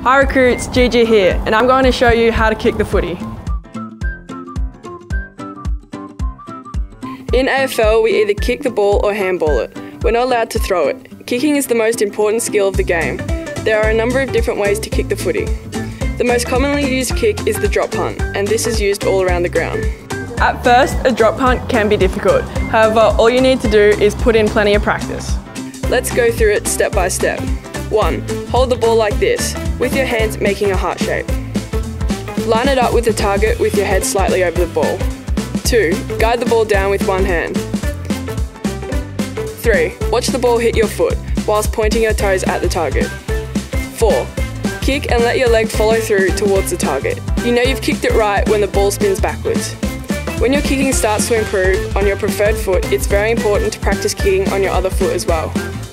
Hi recruits, Gigi here, and I'm going to show you how to kick the footy. In AFL, we either kick the ball or handball it. We're not allowed to throw it. Kicking is the most important skill of the game. There are a number of different ways to kick the footy. The most commonly used kick is the drop punt, and this is used all around the ground. At first, a drop punt can be difficult. However, all you need to do is put in plenty of practice. Let's go through it step by step. 1. Hold the ball like this, with your hands making a heart shape. Line it up with the target with your head slightly over the ball. 2. Guide the ball down with one hand. 3. Watch the ball hit your foot, whilst pointing your toes at the target. 4. Kick and let your leg follow through towards the target. You know you've kicked it right when the ball spins backwards. When your kicking starts to improve on your preferred foot, it's very important to practice kicking on your other foot as well.